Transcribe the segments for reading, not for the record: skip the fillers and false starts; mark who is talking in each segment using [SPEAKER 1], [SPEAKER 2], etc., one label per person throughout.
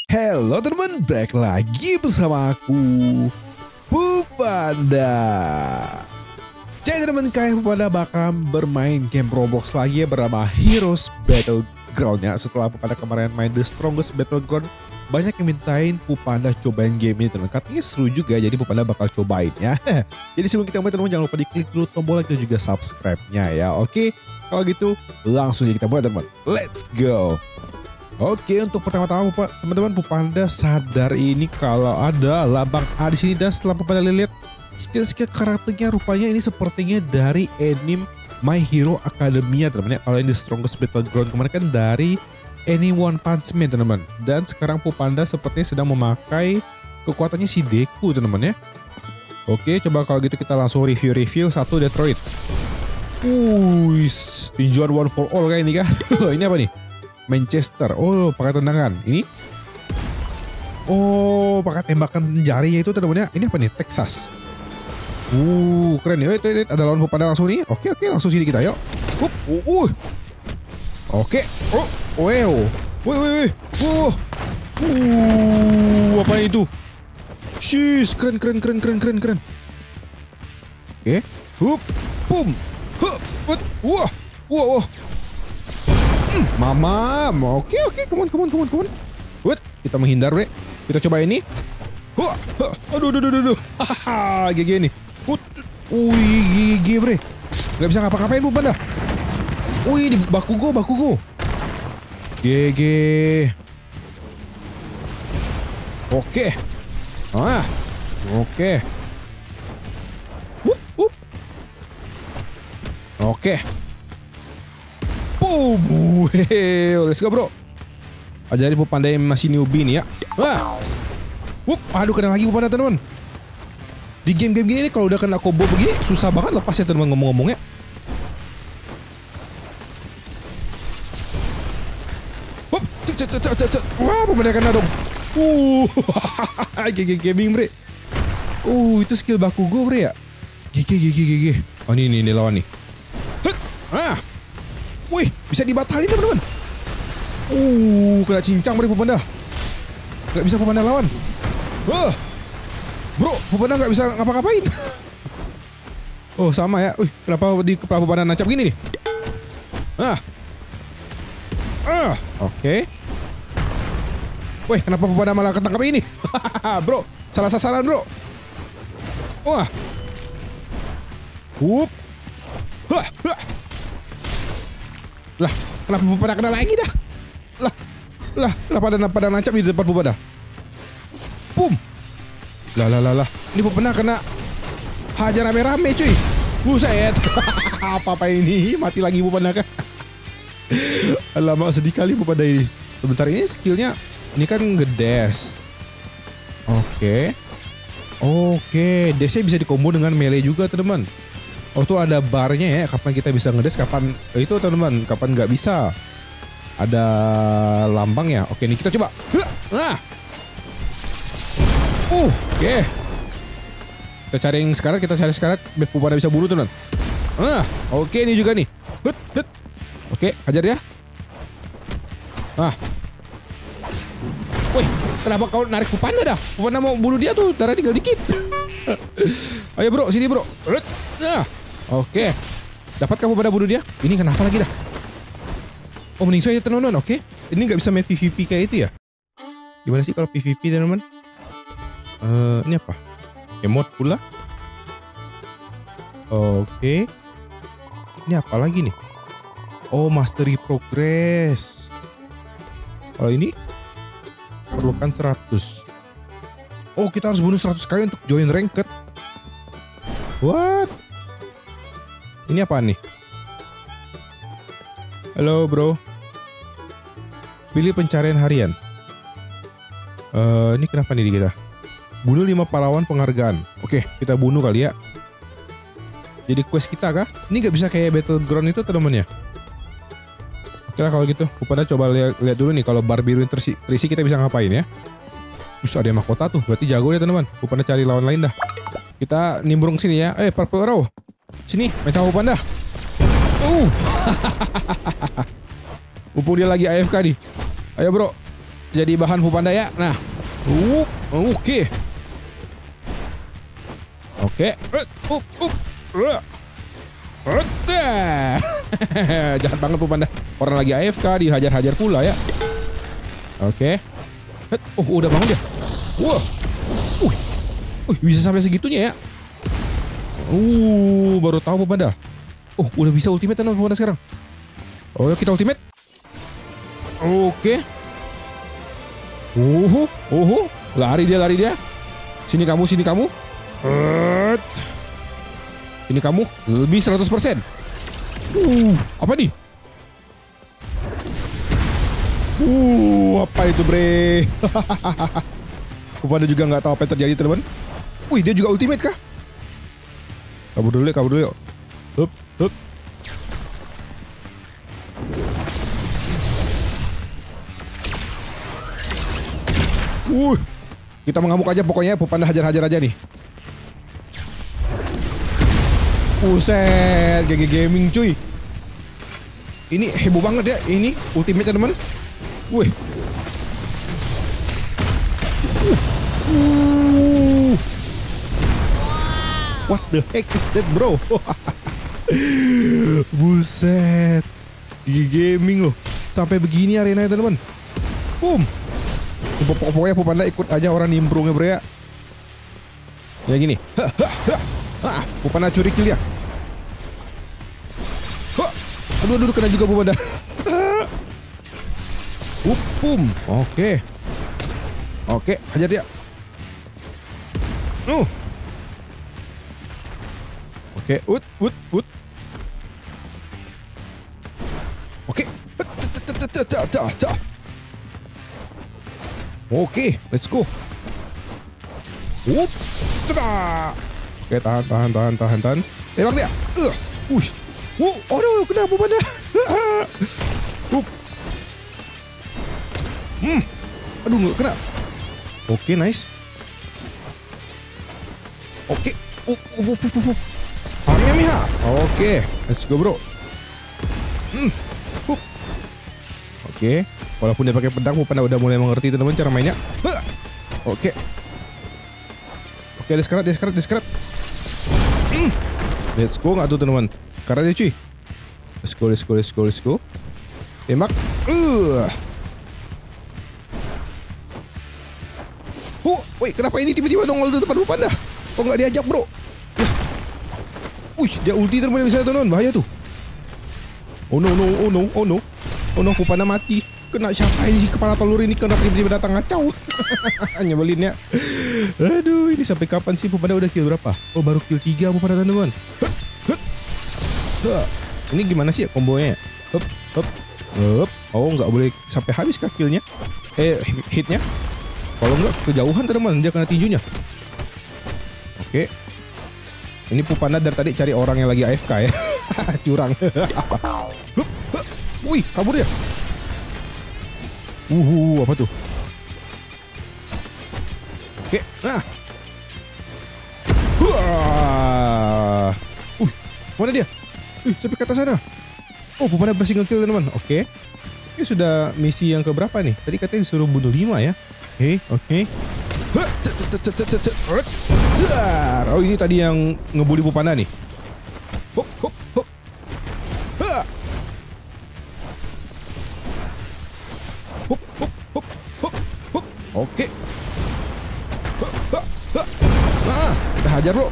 [SPEAKER 1] Halo teman, balik lagi bersama aku, Pupanda. Jadi teman, kalian Pupanda bakal bermain game Roblox lagi ya bernama Heroes Battleground ya. Setelah Pupanda kemarin main The Strongest Battleground, banyak yang mintain Pupanda cobain game ini teman. Katanya seru juga, jadi Pupanda bakal cobain ya. Jadi sebelum kita mulai teman, jangan lupa diklik dulu tombol like dan juga subscribe-nya ya. Oke, kalau gitu langsung aja kita mulai teman. Let's go. Oke, untuk pertama-tama teman-teman Pupanda sadar ini kalau ada lambang A di sini, dan setelah Pupanda lihat skill-skill karakternya rupanya ini sepertinya dari anime My Hero Academia teman-teman ya. Kalau ini The Strongest Battleground kemarin kan dari anime One Punch Man teman-teman. Dan sekarang Pupanda sepertinya sedang memakai kekuatannya si Deku teman-teman ya. Oke, coba kalau gitu kita langsung review satu Detroit. Tinjuan one for all kayak ini kah? Ini apa nih? Manchester, oh pakai tendangan. Ini, oh pakai tembakan jarinya itu teman-teman ya. Ini apa nih? Texas. Keren ya. Ada lawan Pupanda langsung nih. Oke, langsung sini kita yuk. Oke. Wow. Apa itu? Shis, keren. Oke. Boom. Wah. Mamam. Oke. Come on. Wait, kita menghindar, bre. Kita coba ini. Aduh. Hahaha, GG nih. GG, bre. Gak bisa ngapa-ngapain Pupanda. Di Bakugo. GG. Oke. Oke. Oke. Let's go bro. Ajarin Pupanda yang masih newbie nih ya. Aduh, kena lagi Pupanda teman-teman. Di game-game gini nih kalau udah kena combo begini susah banget lepas ya teman ngomong-ngomongnya. Wah, Pupanda kena dong. GG gaming bre. Itu skill Bakugo bre ya. GG. Oh ini lawan nih. Wih, bisa dibatalin teman-teman. Kena cincang bre Pupanda. Gak bisa Pupanda lawan. Bro, Pupanda gak bisa ngapa-ngapain. Oh sama ya. Kenapa di kepala Pupanda nancap gini nih? Oke. Wih, kenapa Pupanda malah ketangkap ini? Bro, salah sasaran bro. Lah, kenapa Pupanda kena lagi dah? Kenapa pada nancap di depan Pupanda? Boom. Lah. Ini Pupanda kena hajar rame-rame cuy. Buset. Apa ini? Mati lagi Pupanda kah? Alamak, sedih kali Pupanda ini. Sebentar, ini skillnya ini kan ngedes. Oke, desnya bisa dikombo dengan melee juga teman-teman. Tuh ada barnya ya, kapan kita bisa ngedes, kapan itu teman-teman, kapan nggak bisa. Ada lambang ya. Oke, nih kita coba. Oke. Kita cari sekarat biar Pupanda bisa bunuh teman. Oke, ini juga nih. Oke, hajar ya. Wih, kenapa kau narik Pupanda dah? Pupanda mau bunuh dia tuh, darah tinggal dikit. Ayo bro, sini bro. Oke. Dapatkah Pupanda bunuh dia? Ini kenapa lagi dah? Mending aja teman-teman. Oke. Ini nggak bisa main PVP kayak itu ya? Gimana sih kalau PVP teman-teman? Ini apa? Emote pula. Oke. Ini apa lagi nih? Mastery progress. Kalau ini perlukan 100. Kita harus bunuh 100 kali untuk join ranked. What? Ini apa nih? Halo bro. Pilih pencarian harian. Ini kenapa nih kita? Bunuh 5 pahlawan penghargaan. Oke, kita bunuh kali ya. Jadi quest kita kah? Ini nggak bisa kayak Battleground itu teman-teman ya? Oke lah kalau gitu. Pupanda coba lihat dulu nih kalau bar biru terisi kita bisa ngapain ya. Terus ada yang mahkota tuh, berarti jago ya teman-teman. Pupanda cari lawan lain dah. Kita nimbrung sini ya. Purple Arrow. Sini, main sama Pupanda. Mumpung dia lagi AFK nih. Ayo bro. jadi bahan Pupanda ya. Nah, oke. Oke. Jahat banget Pupanda. Orang lagi AFK dihajar-hajar pula ya. Oke. Udah bangun dia. Wah. Bisa sampai segitunya ya. Baru tahu Pupanda. Udah bisa ultimate kan Pupanda sekarang. Kita ultimate. Oke. Lari dia. Sini kamu. Ini kamu lebih 100%. Apa nih? Apa itu bre? Pupanda juga nggak tahu apa yang terjadi teman. Dia juga ultimate kah? Kabur dulu yuk. Hup. Kita mengamuk aja pokoknya. Pupanda hajar-hajar aja nih. Buset, GG Gaming cuy. Ini heboh banget ya. Ini ultimate teman. Wih. What the heck is that bro? Buset. GG Gaming loh. Sampai begini arenanya teman. Pokoknya Pupanda ikut aja orang nimbrungnya bro ya. Ya gini. Pupanda curi kill ya. Aduh kena juga Pupanda. Oke, hajar dia. Oke, Oke. Oke, let's go. Oke, tahan. Tembak dia. Aduh, kena Pupanda. Aduh, nggak kena. Oke, nice. Oke. Oke, let's go bro. Oke, walaupun dia pakai pedang, Pupanda udah mulai mengerti teman-teman cara mainnya. Oke, dia sekarat. Let's go nggak tuh teman-teman? Karena dia cuy. Let's go. Tembak. Woi, kenapa ini tiba-tiba nongol di depan Pupanda? Kok nggak diajak bro? Dia ulti teman-teman di sana teman-teman, bahaya tuh. Oh no, Pupanda mati. Kena siapa ini sih kepala telur ini? Kenapa tiba-tiba datang ngacau? Nyebelin ya. Aduh, ini sampai kapan sih Pupanda udah kill berapa? Baru kill 3 Pupanda teman-teman. Ini gimana sih kombonya? Hup. Nggak boleh sampai habis kah killnya? Hitnya. Kalau nggak kejauhan teman-teman, dia kena tinjunya. Oke. Ini Pupanda dari tadi cari orang yang lagi AFK ya. Curang. Wih, kabur ya. Apa tuh? Oke, nah. Mana dia? Sampai ke atas sana. Pupanda berhasil nge-kill teman-teman. Oke. Ini sudah misi yang keberapa nih? Tadi katanya disuruh bunuh 5 ya. Oke. Ini tadi yang ngebully Pupanda nih. Oke. Kita hajar bro.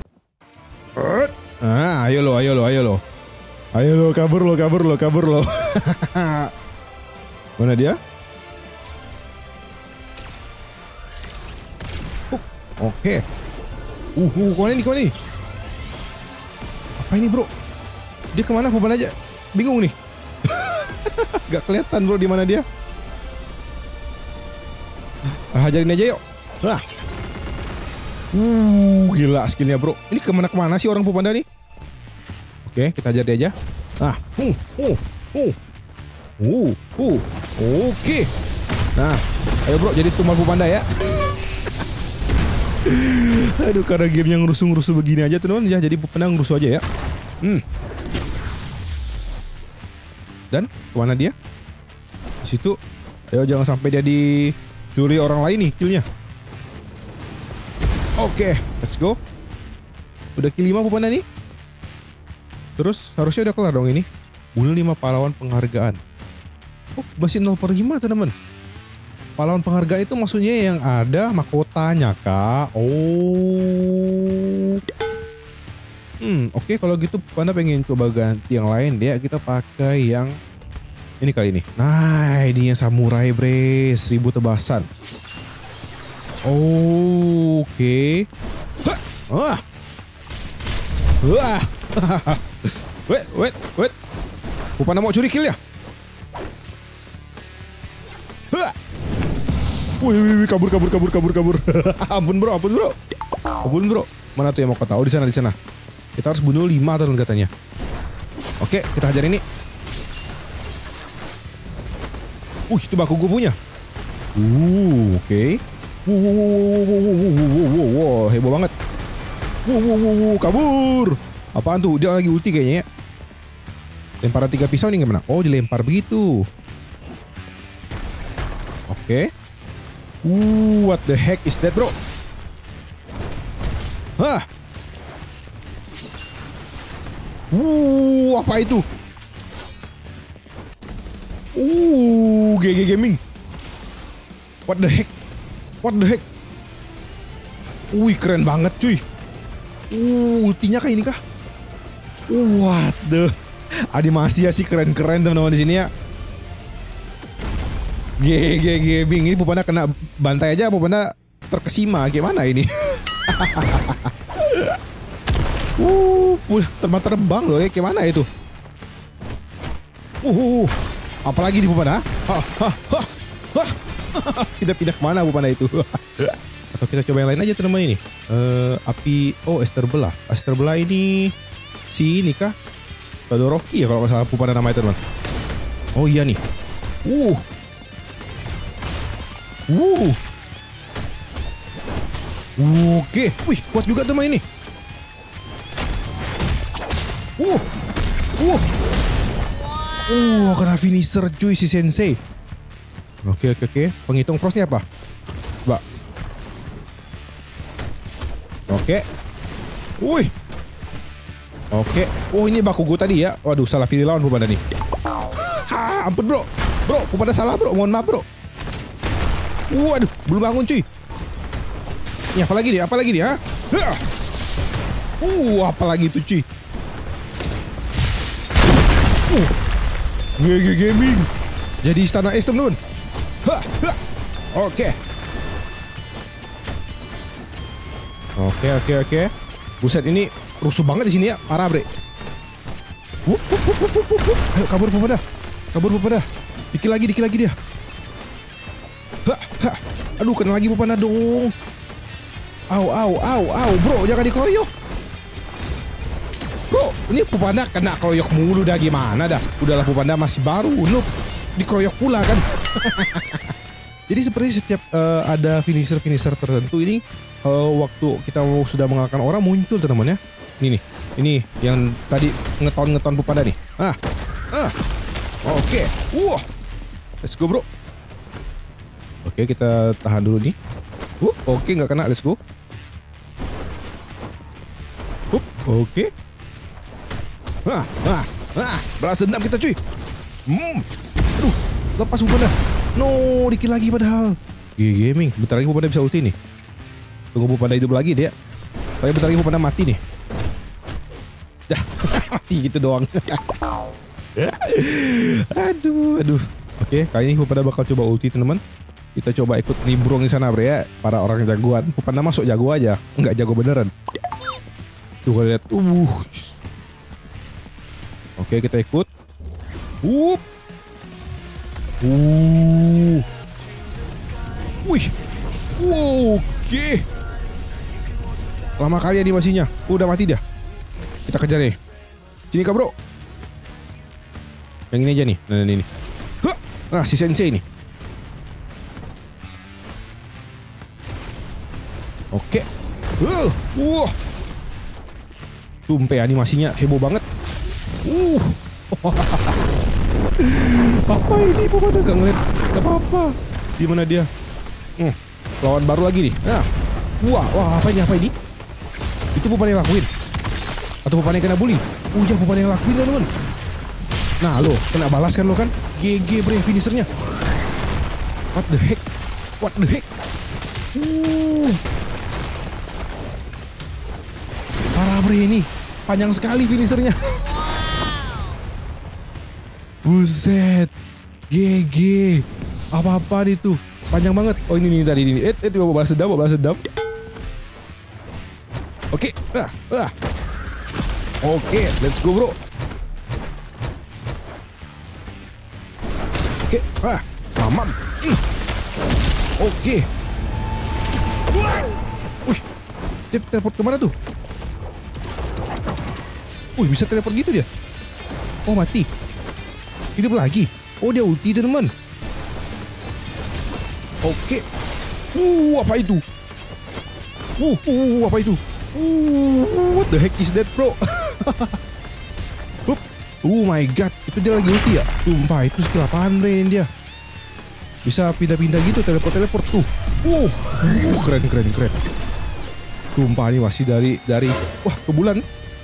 [SPEAKER 1] Ayo lo, kabur lo. Mana dia? Oke. Kemana ini? Apa ini bro? Dia kemana Pupanda aja? Bingung nih. Gak kelihatan bro di mana dia. Hajarin aja yuk. Gila skillnya bro. Ini kemana sih orang Pupanda nih? Oke, kita hajar dia aja. Oke. Nah, ayo bro, jadi tumbal Pupanda ya. Aduh, karena game yang rusuh-rusuh begini aja teman-teman ya, jadi Pupanda ngerusuh aja ya. Dan kemana dia? Di situ. Ayo jangan sampai dia dicuri orang lain nih killnya. Oke, let's go. Udah kill 5 Pupanda nih. Terus harusnya udah kelar dong ini. Bunuh 5 pahlawan penghargaan. Oh, masih 0/5 teman-teman. Pahlawan penghargaan itu maksudnya yang ada mahkotanya kak. Oh. Oke, kalau gitu Pupanda pengen coba ganti yang lain deh. Kita pakai yang ini kali ini. Nah, ini yang samurai bre, 1000 tebasan. Oke. Wait. Pupanda mau curi kill ya? Wih, kabur. Ampun bro. Mana tuh yang mau kau tahu? Di sana. Kita harus bunuh 5 teman katanya. Oke, kita hajar ini. Itu baku gue punya. Oke. Wow, heboh banget. Kabur. Apaan tuh? Dia lagi ulti kayaknya ya. Lemparan 3 pisau nih gimana? Oh, dilempar begitu. Oke. What the heck is that, bro? Hah? Apa itu? GG Gaming. What the heck? Wih, keren banget cuy. Ultinya kayak ini kah? What the? Animasi sih keren-keren teman-teman di sini ya. GG Gaming. Ini Pupanda kena bantai aja, Pupanda terkesima. Gimana ini? Terbang loh ya. Gimana itu? Apalagi di Pupanda? Kita pindah kemana Pupanda itu? Atau kita coba yang lain aja teman-teman ini. Api. Esterbela. Esterbela ini si ini kah? Todoroki ya kalau nggak salah Pupanda namanya teman. Oh iya nih. Oke. Wih, kuat juga teman ini. Kena finisher cuy si Sensei. Oke. Penghitung frostnya apa? Coba. Oke. Wih. Oke. Ini baku gue tadi ya. Waduh, salah pilih lawan Pupanda nih. Ampun bro. Pupanda salah bro. Mohon maaf bro. Waduh, belum bangun cuy. Ini apalagi dia? Apalagi itu cuy. GG Gaming. Jadi istana es teman-teman. Oke. Buset, ini rusuh banget di sini ya. Parah bre. Ayo kabur Pupanda. Dikit lagi dia. Aduh, kena lagi Pupanda dong. Au, bro, jangan dikeroyok. Bro, ini Pupanda kena keroyok mulu dah, gimana dah. Udahlah Pupanda masih baru, noob. Dikeroyok pula kan. Jadi seperti setiap ada finisher tertentu ini, waktu kita sudah mengalahkan orang muncul teman-teman ya. Ini yang tadi ngeton Pupanda nih. Oke. Let's go bro. Oke, kita tahan dulu nih. Oke, nggak kena, let's go. Oke. Balas dendam kita cuy. Aduh, lepas Pupanda. No, dikit lagi padahal. GG Gaming, bentar lagi Pupanda bisa ulti nih. Tunggu Pupanda hidup lagi dia. Tapi bentar lagi Pupanda mati nih. Dah, mati gitu doang. Aduh. Oke, kali ini Pupanda bakal coba ulti teman-teman. Kita coba ikut nimbrung di sana bre ya. Para orang jagoan. Pupanda masuk jago aja, nggak jago beneran. Tuh kalian lihat. Oke, kita ikut. Wih. Oke. Lama kali animasinya. Udah mati dia. Kita kejar nih. Sini kak bro. Yang ini aja nih. Nah ini. Nah si Sensei nih. Oke. Tumpe animasinya heboh banget. Apa ini Pupanda gak ngeliat apa-apa. Di mana dia? Lawan baru lagi nih. Nah. Wah, apa ini? Itu Pupanda yang lakuin. Atau Pupanda yang kena bully? Ya Pupanda yang lakuin teman-teman. Nah lo, kena balas kan lo kan? GG bre finishernya. What the heck? Parah bre ini. Panjang sekali finishernya. Buset. GG. Apa-apa itu? Panjang banget. Oh ini nih tadi ini. Mau balas dendam. Oke. Oke, let's go bro. Oke, mamam. Oke. Wih, dia teleport kemana tuh? Wih, bisa teleport gitu dia. Oh, mati. Hidup lagi. Oh, dia ulti teman. Oke. Apa itu? Apa itu? What the heck is that, bro? Oh my god, itu dia lagi ulti ya? Sumpah, itu skill apaan Rain dia? Bisa pindah-pindah gitu, teleport tuh. Keren. Sumpah ini masih dari wah, ke bulan.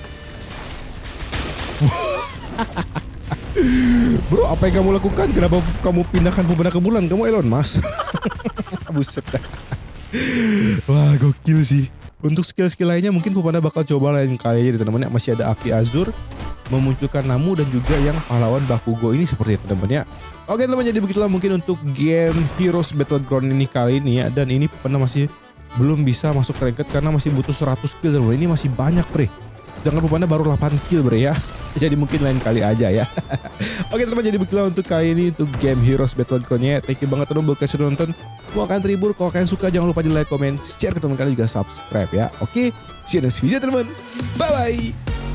[SPEAKER 1] Bro, apa yang kamu lakukan? Kenapa kamu pindahkan Pupanda ke bulan? Kamu Elon Musk. Buset. Wah, gokil sih. Untuk skill-skill lainnya mungkin Pupanda bakal coba lain kali aja teman-teman. Masih ada Api Azur, memunculkan Namu, dan juga yang pahlawan Bakugo ini seperti itu teman-teman ya. Oke teman-teman, jadi begitulah mungkin untuk game Heroes Battleground ini kali ini ya. Dan ini Pupanda masih belum bisa masuk ranked karena masih butuh 100 kill teman-teman. Ini masih banyak bre. Jangan Pupanda baru 8 kill bre ya. Jadi mungkin lain kali aja ya. Oke teman-teman, jadi begitulah untuk kali ini untuk game Heroes Battleground-nya. Thank you banget teman-teman buat kalian sudah nonton. Gua akan terhibur. Kalau kalian suka jangan lupa di like, comment, share ke teman kalian, juga subscribe ya. Oke, see you next video teman-teman. Bye bye.